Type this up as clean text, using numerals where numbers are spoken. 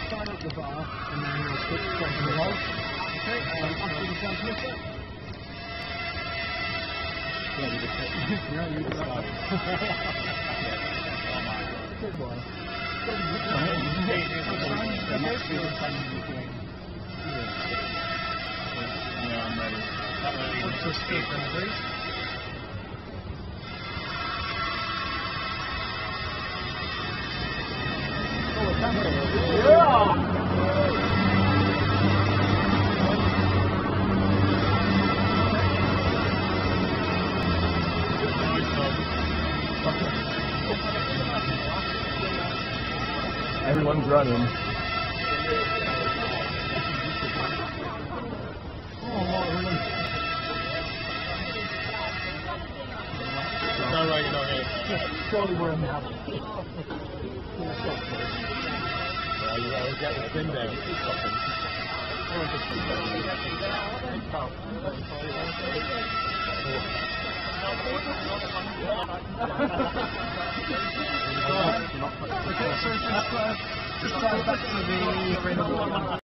Sign up the bar and then we'll switch from the roll. Okay, after the transmitter. Yeah, you just yeah, you just good boy. Yeah, I'm ready. What's the speed going to be? Everyone's running. No way you're not here. Surely we're in the house. Yeah, you always get the spin down. Okay, so just back to the